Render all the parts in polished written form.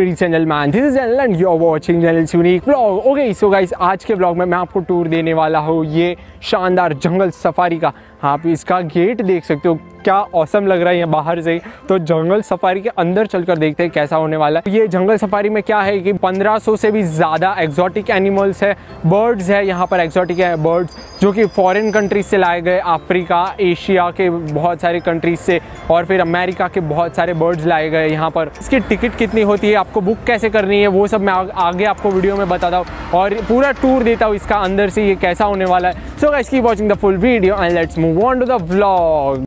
Ladies and gentleman, this is channel and you are watching channel's unique vlog. Okay so guys, आज के vlog में मैं आपको tour देने वाला हूँ ये शानदार जंगल सफारी का। आप इसका गेट देख सकते हो, क्या औसम लग रहा है ये बाहर से ही। तो जंगल सफारी के अंदर चलकर देखते हैं कैसा होने वाला है। ये जंगल सफारी में क्या है कि 1500 से भी ज़्यादा एक्जॉटिक एनिमल्स है, बर्ड्स है यहाँ पर। एक्जॉटिक है बर्ड्स जो कि फॉरेन कंट्रीज से लाए गए, अफ्रीका, एशिया के बहुत सारे कंट्रीज से और फिर अमेरिका के बहुत सारे बर्ड्स लाए गए यहाँ पर। इसकी टिकट कितनी होती है, आपको बुक कैसे करनी है, वो सब मैं आगे आपको वीडियो में बताता हूँ और पूरा टूर देता हूँ इसका अंदर से ये कैसा होने वाला है। So guys keep watching the full video and let's move on to the vlog.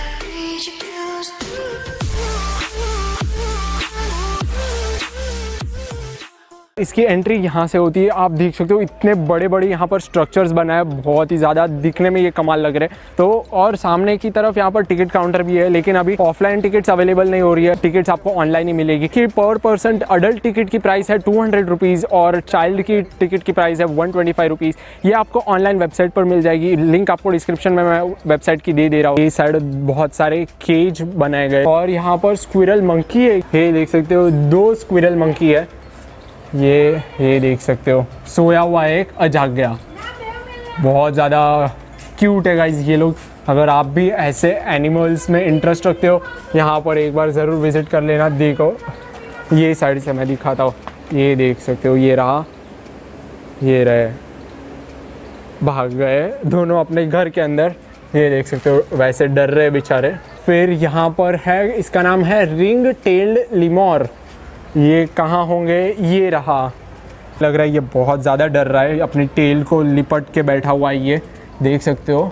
इसकी एंट्री यहाँ से होती है। आप देख सकते हो इतने बड़े बड़े यहाँ पर स्ट्रक्चर्स बनाए, बहुत ही ज़्यादा दिखने में ये कमाल लग रहे हैं। तो और सामने की तरफ यहाँ पर टिकट काउंटर भी है, लेकिन अभी ऑफलाइन टिकट्स अवेलेबल नहीं हो रही है, टिकट्स आपको ऑनलाइन ही मिलेगी। कि पर पर्सन अडल्ट टिकट की प्राइस है 200 रुपीज़ और चाइल्ड की टिकट की प्राइस है 125 रुपीज़। ये आपको ऑनलाइन वेबसाइट पर मिल जाएगी, लिंक आपको डिस्क्रिप्शन में मैं वेबसाइट की दे रहा हूँ। ये साइड बहुत सारे केज बनाए गए और यहाँ पर स्क्विरल मंकी है, ये देख सकते हो 2 स्क्विरल मंकी है। ये देख सकते हो सोया हुआ है एक, जाग गया। बहुत ज़्यादा क्यूट है गाइस ये लोग। अगर आप भी ऐसे एनिमल्स में इंटरेस्ट रखते हो, यहाँ पर एक बार ज़रूर विज़िट कर लेना। देखो ये साइड से मैं दिखाता हूँ, ये देख सकते हो, ये रहा, ये रहे, भाग गए दोनों अपने घर के अंदर। ये देख सकते हो वैसे डर रहे बेचारे। फिर यहाँ पर है, इसका नाम है रिंग टेल्ड लिमोर। ये कहाँ होंगे, ये रहा। लग रहा है ये बहुत ज़्यादा डर रहा है, अपनी टेल को लिपट के बैठा हुआ है, ये देख सकते हो।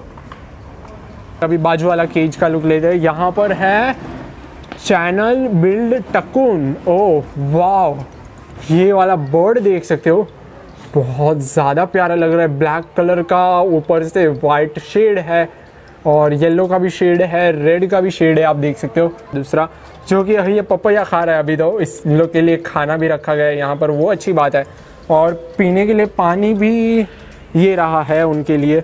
अभी बाजू वाला केज का लुक लेते हैं। यहाँ पर है चैनल बिल्ड टकून। ओह वाह, ये वाला बर्ड देख सकते हो, बहुत ज़्यादा प्यारा लग रहा है। ब्लैक कलर का, ऊपर से वाइट शेड है और येलो का भी शेड है, रेड का भी शेड है, आप देख सकते हो। दूसरा जो कि ये पपैया खा रहा है अभी, तो इस लोग के लिए खाना भी रखा गया है यहाँ पर, वो अच्छी बात है। और पीने के लिए पानी भी ये रहा है उनके लिए।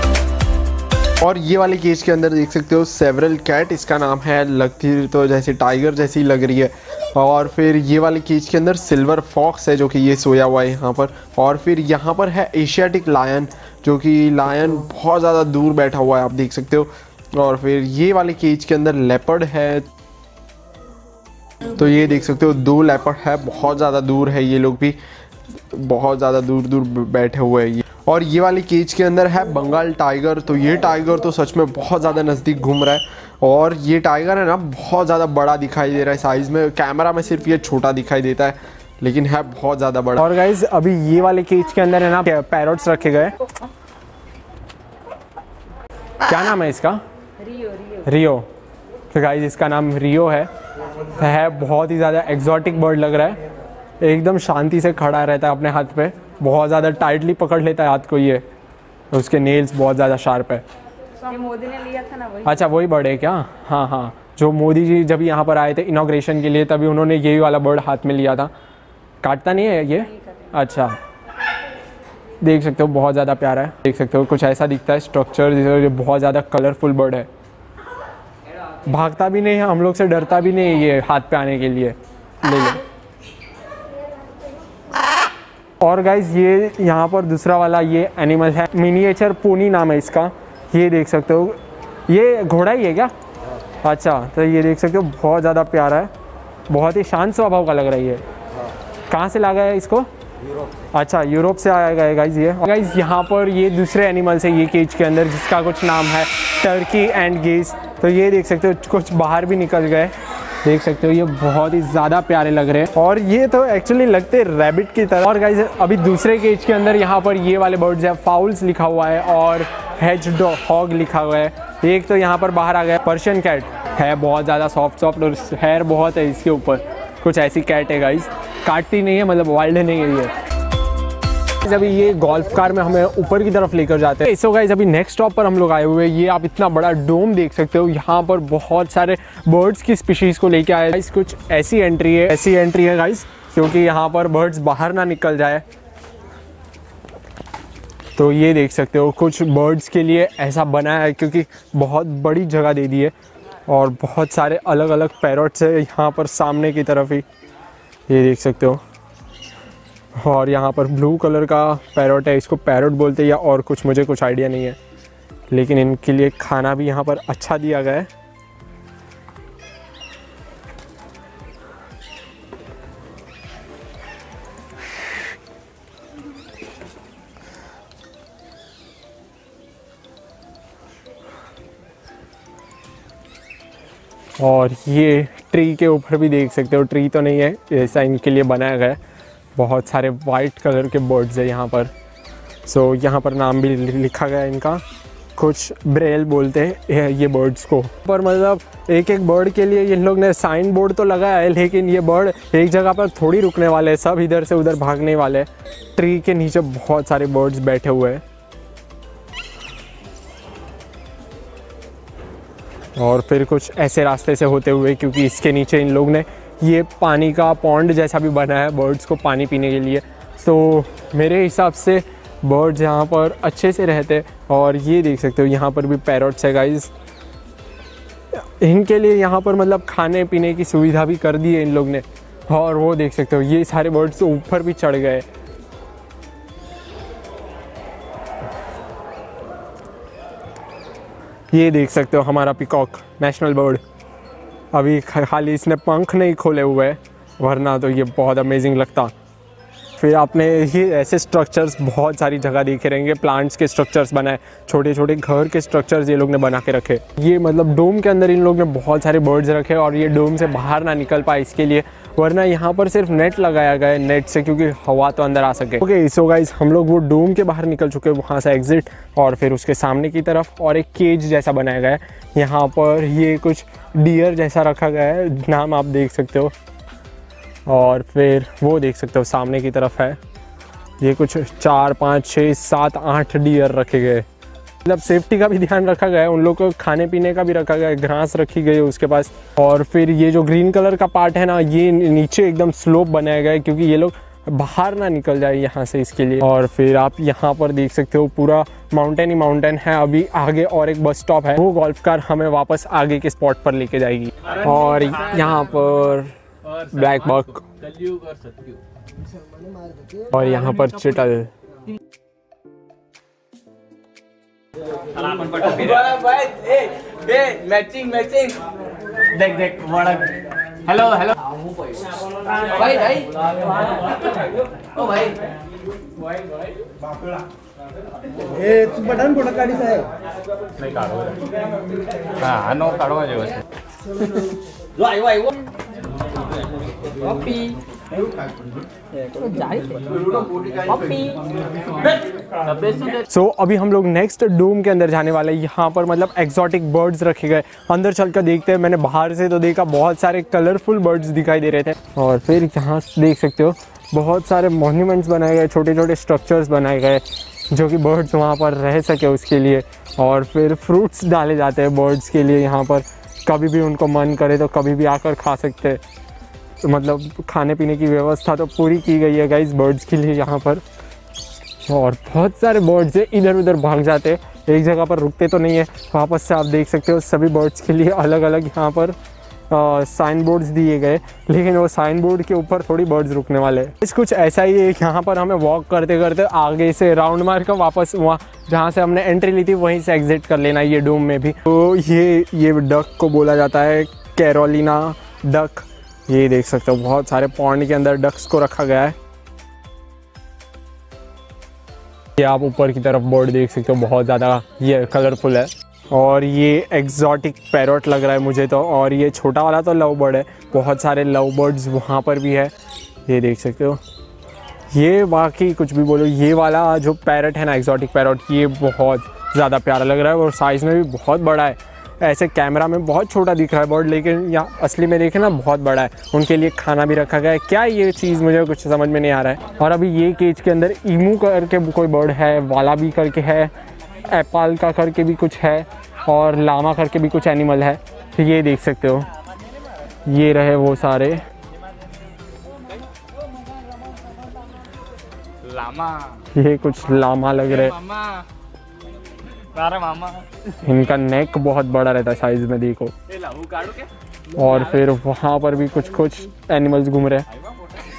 और ये वाले केज के अंदर देख सकते हो सेवरल कैट, इसका नाम है, लगती तो जैसे टाइगर जैसी लग रही है। और फिर ये वाले केज के अंदर सिल्वर फॉक्स है जो कि ये सोया हुआ है यहाँ पर। और फिर यहाँ पर है एशियाटिक लायन, जो कि लायन बहुत ज़्यादा दूर बैठा हुआ है, आप देख सकते हो। और फिर ये वाले केज के अंदर लेपर्ड है, तो ये देख सकते हो 2 लेपर्ड है, बहुत ज़्यादा दूर है, ये लोग भी बहुत ज़्यादा दूर दूर बैठे हुए हैं ये। और ये वाले केज के अंदर है बंगाल टाइगर, तो ये टाइगर तो सच में बहुत ज़्यादा नज़दीक घूम रहा है। और ये टाइगर है ना, बहुत ज़्यादा बड़ा दिखाई दे रहा है साइज़ में, कैमरा में सिर्फ ये छोटा दिखाई देता है, लेकिन है बहुत ज़्यादा बड़ा। और गाइज अभी ये वाले केज के अंदर है ना पैरट्स रखे गए। क्या नाम है इसका? रियो। तो गाइज इसका नाम रियो है बहुत ही ज़्यादा एक्जॉटिक बर्ड लग रहा है, एकदम शांति से खड़ा रहता है अपने हाथ पे, बहुत ज़्यादा टाइटली पकड़ लेता है हाथ को ये, उसके नेल्स बहुत ज़्यादा शार्प है। मोदी ने लिया था ना वही। अच्छा वही बर्ड है क्या? हाँ, जो मोदी जी जब यहाँ पर आए थे इनॉग्रेशन के लिए, तभी उन्होंने यही वाला बर्ड हाथ में लिया था। काटता नहीं है ये? अच्छा, देख सकते हो बहुत ज़्यादा प्यारा है, देख सकते हो कुछ ऐसा दिखता है स्ट्रक्चर, बहुत ज़्यादा कलरफुल बर्ड है। भागता भी नहीं है, हम लोग से डरता भी नहीं है ये हाथ पे आने के लिए। ले लो। और गाइज ये यहाँ पर दूसरा वाला ये एनिमल है, मिनिएचर पोनी नाम है इसका। ये देख सकते हो, ये घोड़ा ही है क्या? अच्छा, तो ये देख सकते हो बहुत ज़्यादा प्यारा है, बहुत ही शांत स्वभाव का लग रहा है ये। कहाँ से लाया है इसको? अच्छा, यूरोप से आया गया गाइज ये। गाइज यहाँ पर ये दूसरे एनिमल्स है ये केज के अंदर, जिसका कुछ नाम है टर्की एंड गेज। तो ये देख सकते हो कुछ बाहर भी निकल गए, देख सकते हो, ये बहुत ही ज़्यादा प्यारे लग रहे हैं। और ये तो एक्चुअली लगते रैबिट की तरह। और गाइज अभी दूसरे केज के अंदर यहाँ पर ये वाले बर्ड्स है, फाउल्स लिखा हुआ है और हेज हॉग लिखा हुआ है। एक तो यहाँ पर बाहर आ गया पर्शियन कैट है, बहुत ज़्यादा सॉफ्ट और हेयर बहुत है इसके ऊपर, कुछ ऐसी कैट है गाइज, काटती नहीं है, मतलब वाइल्ड नहीं है ये। अभी ये गोल्फ कार में हमें ऊपर की तरफ लेकर जाते हैं। सो गाइस अभी नेक्स्ट स्टॉप पर हम लोग आए हुए हैं। ये आप इतना बड़ा डोम देख सकते हो, यहाँ पर बहुत सारे बर्ड्स की स्पीशीज़ को लेके आए। गाइस कुछ ऐसी एंट्री है गाइस, क्योंकि यहाँ पर बर्ड्स बाहर ना निकल जाए। तो ये देख सकते हो कुछ बर्ड्स के लिए ऐसा बना है, क्योंकि बहुत बड़ी जगह दे दी है और बहुत सारे अलग अलग पैरट्स है यहाँ पर सामने की तरफ ही। ये देख सकते हो। और यहाँ पर ब्लू कलर का पैरोट है, इसको पैरोट बोलते हैं या और कुछ, मुझे कुछ आइडिया नहीं है, लेकिन इनके लिए खाना भी यहाँ पर अच्छा दिया गया है। और ये ट्री के ऊपर भी देख सकते हो, ट्री तो नहीं है, ऐसा इनके लिए बनाया गया है। बहुत सारे वाइट कलर के बर्ड्स है यहाँ पर। सो यहाँ पर नाम भी लिखा गया है इनका, कुछ ब्रेल बोलते हैं ये बर्ड्स को। पर मतलब एक एक बर्ड के लिए इन लोग ने साइन बोर्ड तो लगाया है, लेकिन ये बर्ड एक जगह पर थोड़ी रुकने वाले हैं, सब इधर से उधर भागने वाले हैं। ट्री के नीचे बहुत सारे बर्ड्स बैठे हुए हैं। और फिर कुछ ऐसे रास्ते से होते हुए, क्योंकि इसके नीचे इन लोग ने ये पानी का पॉन्ड जैसा भी बनाया है बर्ड्स को पानी पीने के लिए। तो मेरे हिसाब से बर्ड्स यहाँ पर अच्छे से रहते। और ये देख सकते हो यहाँ पर भी पैरोट्स है गाइस, इनके लिए यहाँ पर मतलब खाने पीने की सुविधा भी कर दी है इन लोग ने। और वो देख सकते हो ये सारे बर्ड्स ऊपर भी चढ़ गए। ये देख सकते हो हमारा पिकॉक नेशनल बर्ड, अभी खाली इसने पंख नहीं खोले हुए हैं, वरना तो ये बहुत अमेजिंग लगता। फिर आपने ये ऐसे स्ट्रक्चर्स बहुत सारी जगह देखे रहेंगे, प्लांट्स के स्ट्रक्चर्स बनाए, छोटे छोटे घर के स्ट्रक्चर्स ये लोग ने बना के रखे। ये मतलब डोम के अंदर इन लोग ने बहुत सारे बर्ड्स रखे और ये डोम से बाहर ना निकल पाए इसके लिए, वरना यहाँ पर सिर्फ नेट लगाया गया है, नेट से क्योंकि हवा तो अंदर आ सके। ओके सो गाइस, हम लोग वो डोम के बाहर निकल चुके हैं, वहाँ से एग्जिट, और फिर उसके सामने की तरफ और एक केज जैसा बनाया गया है। यहाँ पर ये कुछ डियर जैसा रखा गया है, नाम आप देख सकते हो। और फिर वो देख सकते हो सामने की तरफ है, ये कुछ 4 5 6 7 8 डियर रखे गए। मतलब सेफ्टी का भी ध्यान रखा गया है, उन लोग को खाने पीने का भी रखा गया है, घास रखी गई है उसके पास। और फिर ये जो ग्रीन कलर का पार्ट है ना, ये नीचे एकदम स्लोप बनाया गया है क्योंकि ये लोग बाहर ना निकल जाए यहाँ से, इसके लिए। और फिर आप यहाँ पर देख सकते हो पूरा माउंटेन ही माउंटेन है। अभी आगे और एक बस स्टॉप है, वो गोल्फ कार हमें वापस आगे के स्पॉट पर लेके जाएगी। और यहाँ पर ब्लैक बक और यहाँ पर चिटल। मैचिंग देख देख हेलो हेलो भाई भाई ओ भाई ए तू बटन फोटो काढीस आहे नाही काढू हा नो काढवा जेवस वाई वाई कॉपी सो अभी हम लोग नेक्स्ट डोम के अंदर जाने वाले हैं। यहाँ पर मतलब एक्सोटिक बर्ड्स रखे गए, अंदर चलकर देखते हैं। मैंने बाहर से तो देखा बहुत सारे कलरफुल बर्ड्स दिखाई दे रहे थे। और फिर यहाँ देख सकते हो बहुत सारे मॉन्यूमेंट्स बनाए गए, छोटे छोटे स्ट्रक्चर्स बनाए गए जो कि बर्ड्स वहाँ पर रह सके उसके लिए। और फिर फ्रूट्स डाले जाते हैं बर्ड्स के लिए, यहाँ पर कभी भी उनको मन करे तो कभी भी आकर खा सकते हैं। तो मतलब खाने पीने की व्यवस्था तो पूरी की गई है गाइस बर्ड्स के लिए यहाँ पर। और बहुत सारे बर्ड्स है, इधर उधर भाग जाते हैं, एक जगह पर रुकते तो नहीं है। वापस से आप देख सकते हो सभी बर्ड्स के लिए अलग अलग यहाँ पर साइन बोर्ड्स दिए गए, लेकिन वो साइन बोर्ड के ऊपर थोड़ी बर्ड्स रुकने वाले हैं। कुछ ऐसा ही है, यहाँ पर हमें वॉक करते करते आगे से राउंड मार कर वापस वहाँ जहाँ से हमने एंट्री ली थी वहीं से एग्जिट कर लेना ये डोम में भी। तो ये डक को बोला जाता है कैरोलिना डक। ये देख सकते हो बहुत सारे पॉन्ड के अंदर डक्स को रखा गया है। ये आप ऊपर की तरफ बर्ड देख सकते हो, बहुत ज़्यादा ये कलरफुल है। और ये एग्जॉटिक पैरोट लग रहा है मुझे तो। और ये छोटा वाला तो लव बर्ड है, बहुत सारे लव बर्ड्स वहाँ पर भी है, ये देख सकते हो। ये बाकी कुछ भी बोलो, ये वाला जो पैरट है ना एग्जॉटिक पैरोट, ये बहुत ज़्यादा प्यारा लग रहा है और साइज़ में भी बहुत बड़ा है। ऐसे कैमरा में बहुत छोटा दिख रहा है बर्ड, लेकिन यहाँ असली में देखें ना बहुत बड़ा है। उनके लिए खाना भी रखा गया है, क्या ये चीज़ मुझे कुछ समझ में नहीं आ रहा है। और अभी ये केज के अंदर ईमू करके कोई बर्ड है, वालाबी करके है, एपाल का करके भी कुछ है, और लामा करके भी कुछ एनिमल है। तो ये देख सकते हो, ये रहे वो सारे लामा। ये कुछ लामा लग रहे, मामा इनका नेक बहुत बड़ा रहता है साइज में, देखो। और फिर वहाँ पर भी कुछ एनिमल्स घूम रहे हैं।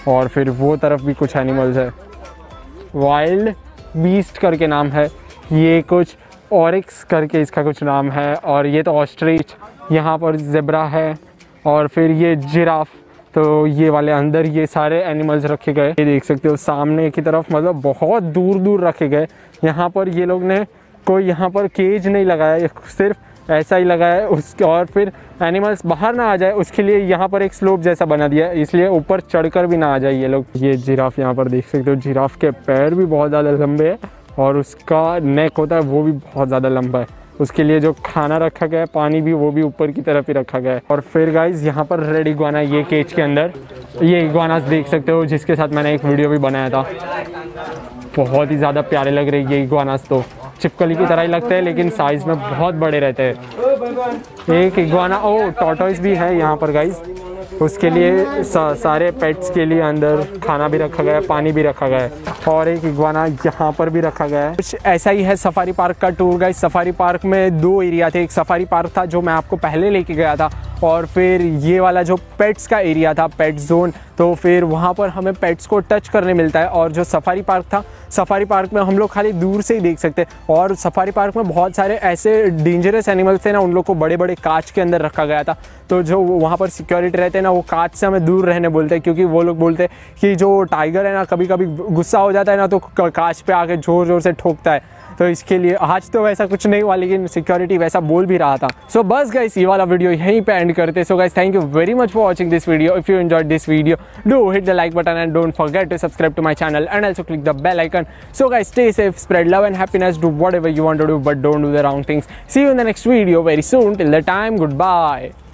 और फिर वो तरफ भी कुछ एनिमल्स है। वाइल्ड बीस्ट करके नाम है, ये कुछ ऑरिक्स करके इसका कुछ नाम है, और ये तो ऑस्ट्रिच, यहाँ पर ज़ेब्रा है, और फिर ये जिराफ। तो ये वाले अंदर ये सारे एनिमल्स रखे गए, ये देख सकते हो सामने की तरफ, मतलब बहुत दूर दूर रखे गए। यहाँ पर ये लोग ने कोई यहाँ पर केज नहीं लगाया, सिर्फ ऐसा ही लगाया है उसके, और फिर एनिमल्स बाहर ना आ जाए उसके लिए यहाँ पर एक स्लोप जैसा बना दिया है, इसलिए ऊपर चढ़कर भी ना आ जाए ये लोग। ये जिराफ यहाँ पर देख सकते हो, जिराफ के पैर भी बहुत ज़्यादा लंबे हैं और उसका नेक होता है वो भी बहुत ज़्यादा लंबा है। उसके लिए जो खाना रखा गया है, पानी भी, वो भी ऊपर की तरफ ही रखा गया है। और फिर गाइज यहाँ पर रेड इग्वाना, ये केज के अंदर ये इग्वानास देख सकते हो, जिसके साथ मैंने एक वीडियो भी बनाया था। बहुत ही ज़्यादा प्यारे लग रहे हैं ये इग्वानास, तो चिपकली की तरह ही लगते हैं लेकिन साइज़ में बहुत बड़े रहते हैं। एक इग्वाना, ओ टॉर्टोइस भी है यहाँ पर गाइज, उसके लिए सारे पेट्स के लिए अंदर खाना भी रखा गया है, पानी भी रखा गया है, और एक इग्वाना यहाँ पर भी रखा गया है। कुछ ऐसा ही है सफारी पार्क का टूर गाइस। सफारी पार्क में 2 एरिया थे, एक सफारी पार्क था जो मैं आपको पहले लेके गया था, और फिर ये वाला जो पेट्स का एरिया था, पेट जोन, तो फिर वहाँ पर हमें पेट्स को टच करने मिलता है। और जो सफारी पार्क था, सफारी पार्क में हम लोग खाली दूर से ही देख सकते हैं, और सफारी पार्क में बहुत सारे ऐसे डेंजरस एनिमल्स थे ना, उन लोग को बड़े बड़े कांच के अंदर रखा गया था। तो जो वहाँ पर सिक्योरिटी रहते हैं ना, वो कांच से हमें दूर रहने बोलते हैं, क्योंकि वो लोग बोलते हैं कि जो टाइगर है ना, कभी कभी गुस्सा हो जाता है ना, तो कांच पे आके ज़ोर ज़ोर से ठोकता है। तो इसके लिए आज तो वैसा कुछ नहीं हुआ, लेकिन सिक्योरिटी वैसा बोल भी रहा था। सो बस गाइस, ये वाला वीडियो यहीं पे एंड करते। So guys, thank you very much for watching this video. If you enjoyed this video, do hit the like button and don't forget to subscribe to my channel and also click the bell icon. So guys, stay safe, spread love and happiness, do whatever you want to do, but don't do the wrong things. See you in the next video very soon. Till the time, goodbye.